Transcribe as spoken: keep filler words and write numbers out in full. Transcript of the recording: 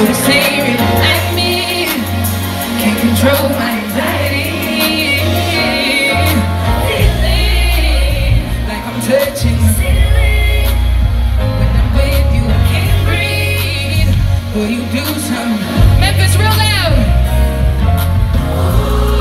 the same like me. Can't control my anxiety. Feeling like I'm touching the ceiling. When I'm with you, I can't breathe. Boy, you do something. Memphis, real loud.